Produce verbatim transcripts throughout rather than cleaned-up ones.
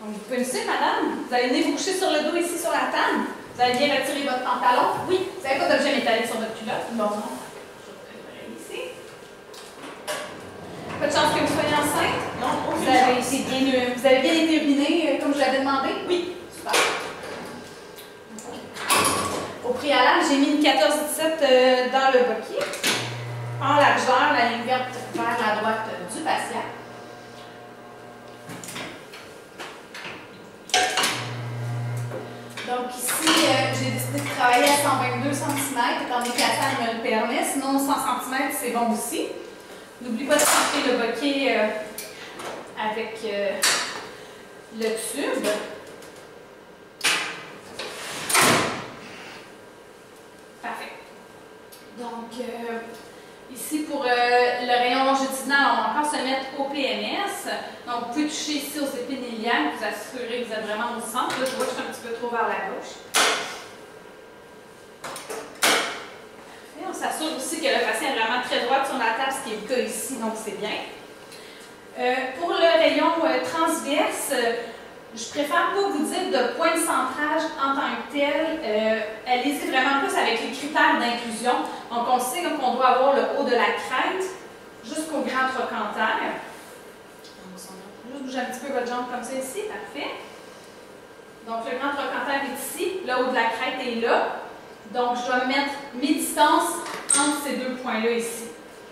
Donc, vous punissez, madame. Vous allez venir vous coucher sur le dos ici sur la table. Vous allez bien retirer votre pantalon. Oui. Vous n'avez pas d'objet métallique sur votre culotte? Non. Je vais préparer ici. Pas de chance que vous soyez enceinte? Non. Vous avez, bien, vous avez bien été uriné comme je l'avais demandé? Oui. Super. Au préalable, j'ai mis une quatorze dix-sept euh, dans le bokeh. En largeur, la ligne verte vers la droite du patient. Donc ici, euh, j'ai décidé de travailler à cent vingt-deux centimètres, étant donné que la salle me le permet. Sinon, cent centimètres, c'est bon aussi. N'oublie pas de centrer le bokeh euh, avec euh, le tube. Parfait. Donc, euh, ici, pour euh, le rayon longitudinal, on va encore se mettre au P M S. Donc, vous pouvez toucher ici aux épines iliaques, vous assurer que vous êtes vraiment au centre. Là, je vois que je suis un petit peu trop vers la gauche. Et on s'assure aussi que le patient est vraiment très droit sur la table, ce qui est le cas ici, donc c'est bien. Euh, pour le rayon euh, transverse, euh, je préfère pas vous dire de point de centrage en tant que tel. Euh, Allez-y vraiment plus avec les critères d'inclusion. Donc, on sait qu'on doit avoir le haut de la crête jusqu'au grand trochanter. Juste bouger un petit peu votre jambe comme ça ici. Parfait. Donc, le grand trochanter est ici. Le haut de la crête est là. Donc, je dois mettre mes distances entre ces deux points-là ici.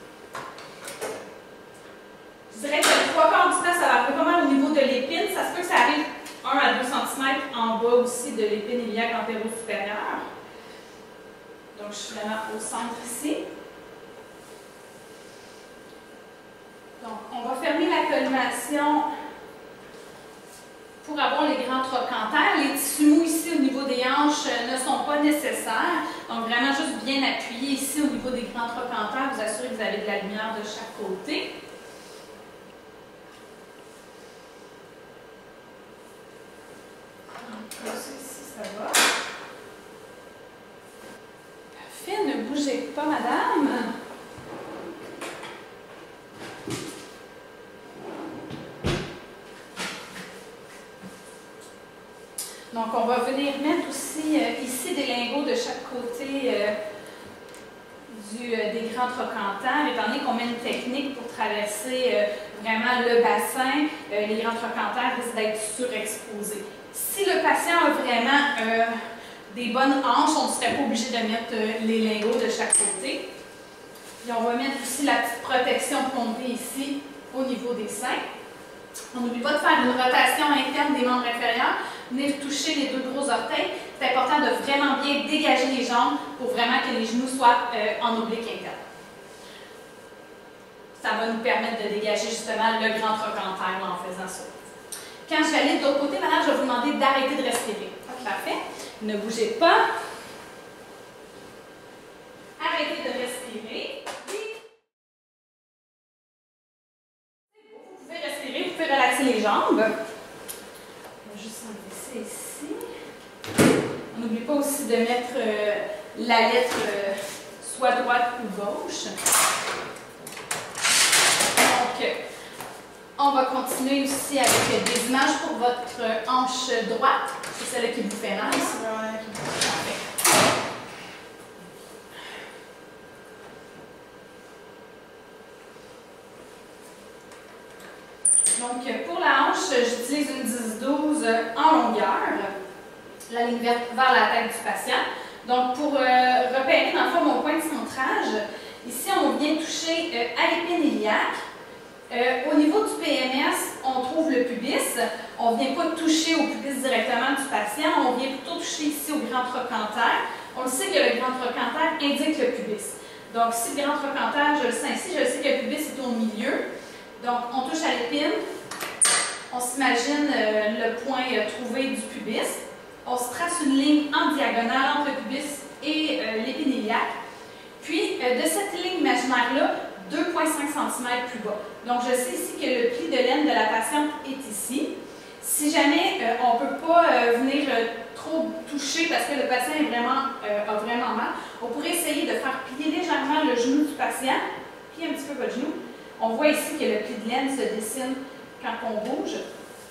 Je dirais que le trois quarts du temps, ça va arriver pas mal au niveau de l'épine. Ça se peut que ça arrive un à deux centimètres en bas aussi de l'épine iliaque antéro-supérieure. Donc, je suis vraiment au centre ici. Donc, on va fermer la collimation pour avoir les grands trochanters. Les tissus mous ici au niveau des hanches ne sont pas nécessaires. Donc, vraiment juste bien appuyer ici au niveau des grands trochanters. Vous assurez que vous avez de la lumière de chaque côté. Donc, ça ici, ça va. Parfait, ne bougez pas, madame. Donc, on va venir mettre aussi euh, ici des lingots de chaque côté euh, du, euh, des grands trochanters, étant donné qu'on met une technique pour traverser euh, vraiment le bassin, euh, les grands trochanters risquent d'être surexposés. Si le patient a vraiment euh, des bonnes hanches, on ne serait pas obligé de mettre euh, les lingots de chaque côté. Puis on va mettre aussi la petite protection pompée ici au niveau des seins. On n'oublie pas de faire une rotation interne des membres inférieurs. Venir toucher les deux gros orteils. C'est important de vraiment bien dégager les jambes pour vraiment que les genoux soient euh, en oblique interne. Ça va nous permettre de dégager justement le grand trochanter en faisant ça. Quand je vais aller de l'autre côté, maintenant, je vais vous demander d'arrêter de respirer. Okay. Parfait. Ne bougez pas. Arrêtez de respirer. Vous pouvez respirer, vous pouvez relaxer les jambes. On va juste enlever ça ici. On n'oublie pas aussi de mettre euh, la lettre euh, soit droite ou gauche. Donc, on va continuer aussi avec des images pour votre hanche droite. C'est celle qui vous fait mal. Donc, pour la hanche, j'utilise une dix douze en longueur, la ligne verte vers la tête du patient. Donc, pour euh, repérer dans le fond mon point de centrage, ici, on vient toucher euh, à l'épine iliaque. Euh, au niveau du P M S, on trouve le pubis. On ne vient pas toucher au pubis directement du patient, on vient plutôt toucher ici au grand trochanter. On le sait que le grand trochanter indique le pubis. Donc, si le grand trochanter, je le sens ici, je sais que le pubis est au milieu. Donc, on touche à l'épine. On s'imagine euh, le point euh, trouvé du pubis. On se trace une ligne en diagonale entre le pubis et euh, l'épine iliaque. Puis, euh, de cette ligne imaginaire-là, deux virgule cinq centimètres plus bas. Donc, je sais ici que le pli de laine de la patiente est ici. Si jamais euh, on ne peut pas euh, venir euh, trop toucher parce que le patient est vraiment, euh, a vraiment mal, on pourrait essayer de faire plier légèrement le genou du patient. Pliez un petit peu votre genou. On voit ici que le pli de laine se dessine quand on bouge.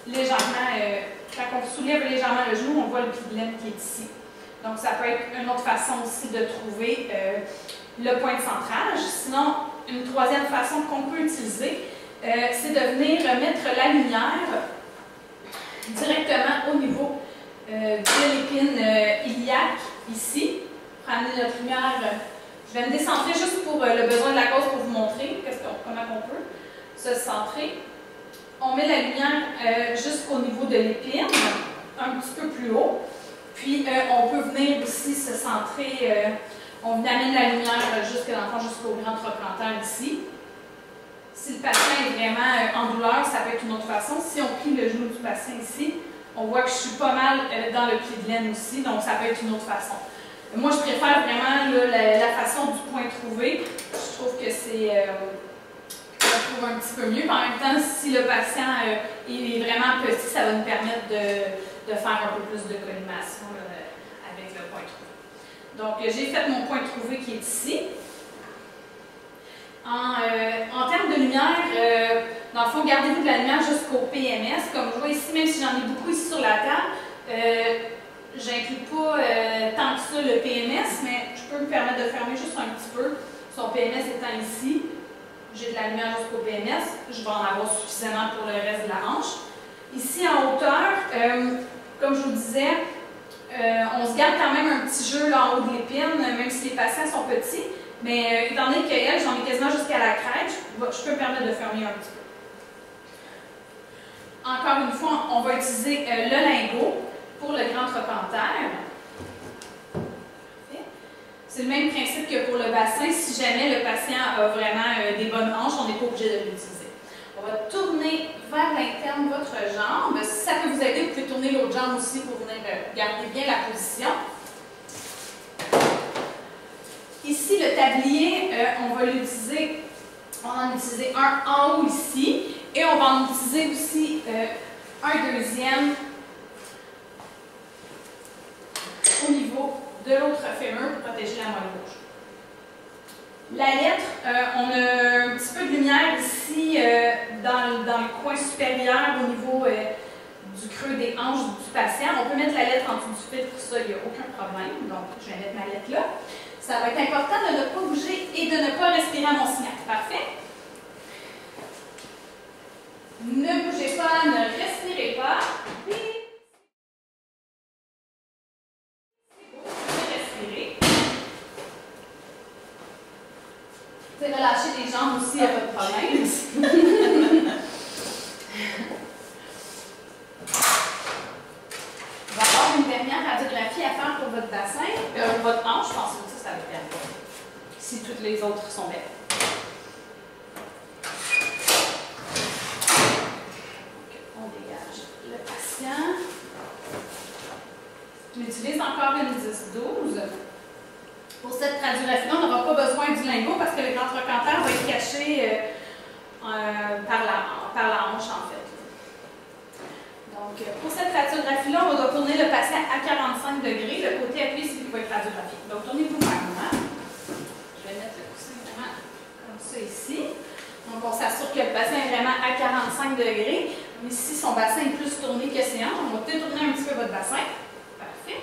légèrement, euh, quand on soulève légèrement le genou, on voit le pli de laine qui est ici. Donc, ça peut être une autre façon aussi de trouver euh, le point de centrage. Sinon, une troisième façon qu'on peut utiliser, euh, c'est de venir mettre la lumière directement au niveau euh, de l'épine euh, iliaque, ici, pour amener notre lumière. Euh, je vais me décentrer juste pour euh, le besoin de la cause pour vous montrer qu'on, comment on peut se centrer. On met la lumière euh, jusqu'au niveau de l'épine, un petit peu plus haut. Puis, euh, on peut venir aussi se centrer, euh, on amène la lumière jusqu'au jusqu'au grand trochanter ici. Si le patient est vraiment euh, en douleur, ça peut être une autre façon. Si on plie le genou du patient ici, on voit que je suis pas mal euh, dans le pli de laine aussi, donc ça peut être une autre façon. Moi, je préfère vraiment là, la, la façon du point trouvé. Je trouve que c'est euh, je trouve un petit peu mieux. En même temps, si le patient euh, est vraiment petit, ça va nous permettre de, de faire un peu plus de collimation euh, avec le point trouvé. Donc, j'ai fait mon point trouvé qui est ici. En, euh, en termes de lumière, euh, dans le fond, gardez-vous de la lumière jusqu'au P M S. Comme je vois ici, même si j'en ai beaucoup ici sur la table, euh, j'inclus pas euh, tant que ça le P M S, mais je peux me permettre de fermer juste un petit peu. Son P M S étant ici, j'ai de la lumière jusqu'au P M S, je vais en avoir suffisamment pour le reste de la hanche. Ici, en hauteur, euh, comme je vous disais, euh, on se garde quand même un petit jeu là, en haut de l'épine, même si les patients sont petits. Mais euh, étant donné qu'elle, j'en ai quasiment jusqu'à la crête, je, je peux me permettre de fermer un petit peu. Encore une fois, on va utiliser euh, le lingot pour le grand trochanter. C'est le même principe que pour le bassin. Si jamais le patient a vraiment euh, des bonnes hanches, on n'est pas obligé de l'utiliser. On va tourner vers l'interne votre jambe. Si ça peut vous aider, vous pouvez tourner l'autre jambe aussi pour venir euh, garder bien la position. Ici, le tablier, euh, on va l'utiliser, on va en utiliser un en haut ici, et on va en utiliser aussi euh, un deuxième au niveau de l'autre fémur pour protéger la moelle gauche. La lettre, euh, on a un petit peu de lumière ici euh, dans, dans le coin supérieur au niveau euh, du creux des hanches du patient. On peut mettre la lettre en dessous du filtre, ça, il n'y a aucun problème. Donc, je vais mettre ma lettre là. Ça va être important de ne pas bouger et de ne pas respirer à mon signal. Parfait? Ne bougez pas, ne respirez pas. Oui. C'est beau, vous pouvez respirer. Vous pouvez relâcher les jambes aussi, il n'y a pas de problème. On va avoir une dernière radiographie à faire pour votre bassin, euh, votre hanche, je pense que ça, ça va faire bien. Si toutes les autres sont belles. Donc, on dégage le patient. On utilise encore une dix douze. Pour cette radiographie-là, on n'aura pas besoin du lingot parce que le grand trochanter va être caché euh, euh, par, la, par la hanche, en fait. Donc, pour cette radiographie-là, on va tourner le patient à quarante-cinq degrés. Le côté appuyé, c'est lui qui va être radiographié. Donc, tournez-vous vers moi. Je vais mettre le coussin vraiment comme ça ici. Donc, on s'assure que le patient est vraiment à quarante-cinq degrés. Mais si son bassin est plus tourné que ses hanches, on va peut-être tourner un petit peu votre bassin. Parfait.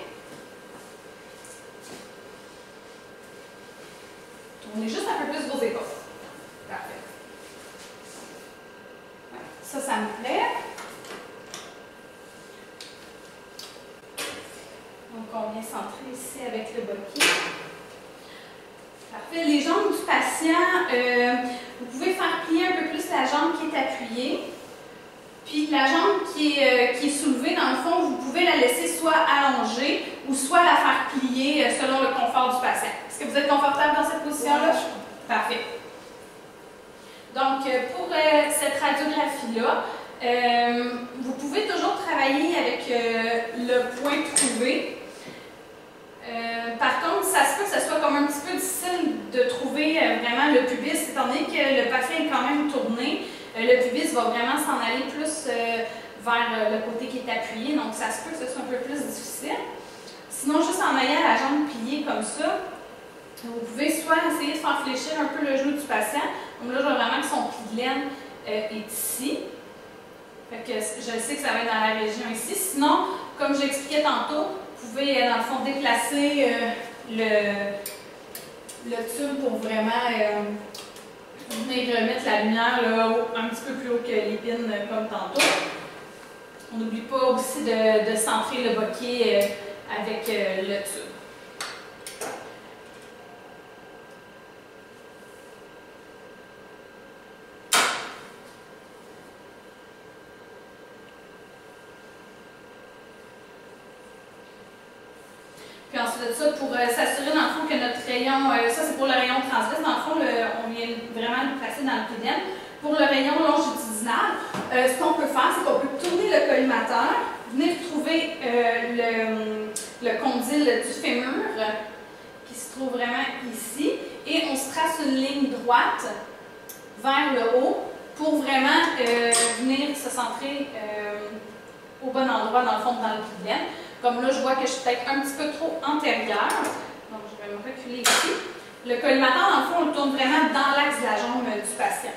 Tournez juste un peu plus vos épaules. Parfait. Ouais. Ça, ça me plaît. Donc, on vient centrer ici avec le bokeh. Parfait. Les jambes du patient, euh, vous pouvez faire plier un peu plus la jambe qui est appuyée. Puis la jambe qui est, euh, qui est soulevée, dans le fond, vous pouvez la laisser soit allongée ou soit la faire plier euh, selon le confort du patient. Est-ce que vous êtes confortable dans cette position-là? Oui. Parfait. Donc, euh, pour euh, cette radiographie-là, euh, vous pouvez toujours travailler avec euh, le point trouvé. Euh, par contre, ça se peut que ce soit comme un petit peu difficile de trouver euh, vraiment le pubis, étant donné que le patient est quand même tourné. Euh, le pubis va vraiment s'en aller plus euh, vers euh, le côté qui est appuyé, donc ça se peut que ce soit un peu plus difficile. Sinon, juste en ayant la jambe pliée comme ça, vous pouvez soit essayer de faire fléchir un peu le genou du patient. Donc là, je vois vraiment que son pli de laine euh, est ici. Fait que je sais que ça va être dans la région ici. Sinon, comme j'expliquais tantôt, vous pouvez dans le fond déplacer euh, le, le tube pour vraiment euh, venir remettre la lumière là, un petit peu plus haut que l'épine comme tantôt. On n'oublie pas aussi de, de centrer le bokeh euh, avec euh, le tube. Puis ensuite de ça, pour euh, s'assurer dans le fond que notre rayon, euh, ça c'est pour le rayon transverse, dans le fond, le, on vient vraiment le placer dans le pudem. Pour le rayon longitudinal, euh, ce qu'on peut faire, c'est qu'on peut tourner le collimateur, venir trouver euh, le, le condyle du fémur, euh, qui se trouve vraiment ici, et on se trace une ligne droite vers le haut pour vraiment euh, venir se centrer euh, au bon endroit, dans le fond, dans le pudem. Comme là, je vois que je suis peut-être un petit peu trop antérieure. Donc, je vais me reculer ici. Le collimateur, dans le fond, on le tourne vraiment dans l'axe de la jambe du patient.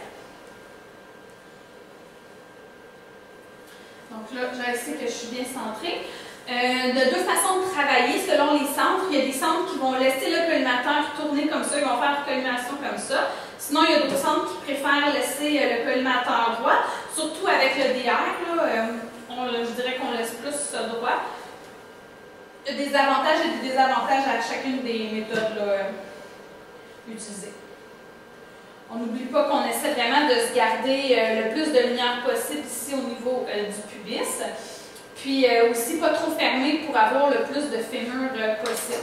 Donc là, je sais que je suis bien centrée. Euh, de deux façons de travailler selon les centres. Il y a des centres qui vont laisser le collimateur tourner comme ça, ils vont faire une collimation comme ça. Sinon, il y a d'autres centres qui préfèrent laisser le collimateur droit, surtout avec le D R. Là, euh, on, je dirais qu'on laisse plus ça droit. Il y a des avantages et des désavantages à chacune des méthodes là, euh, utilisées. On n'oublie pas qu'on essaie vraiment de se garder euh, le plus de lumière possible ici au niveau euh, du pubis. Puis euh, aussi pas trop fermé pour avoir le plus de fémur euh, possible.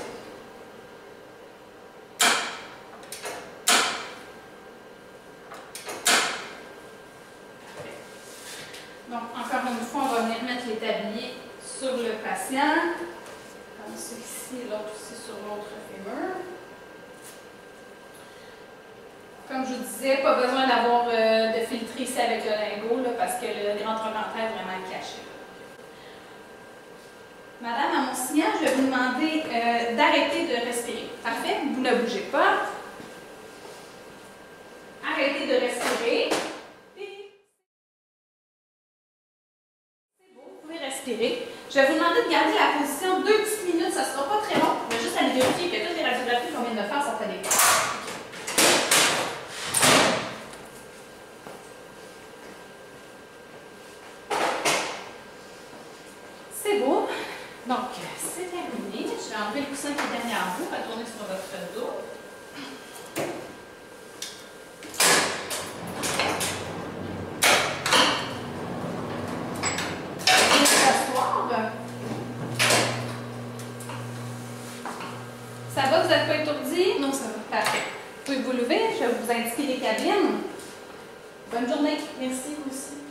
Donc encore une fois, on va venir mettre les tabliers sur le patient. Comme celui-ci et l'autre aussi sur l'autre fémur. Comme je vous disais, pas besoin d'avoir euh, de filtrer ici avec le lingot là, parce que le grand trochanter est vraiment caché. Madame, à mon signal, je vais vous demander euh, d'arrêter de respirer. Parfait, vous ne bougez pas. Arrêtez de respirer. C'est beau, vous pouvez respirer. Je vais vous demander de garder la position deux petites minutes, ça ne sera pas très long. Je vais juste aller vérifier que toutes les radiographies qu'on vient de faire sont adéquates. C'est beau. Donc, c'est terminé. Je vais enlever le coussin qui est derrière vous, retourner sur votre dos. Ça va, vous n'êtes pas étourdi? Non, ça va. Parfait. Vous pouvez vous lever, je vais vous indiquer les cabines. Bonne journée. Merci, vous aussi.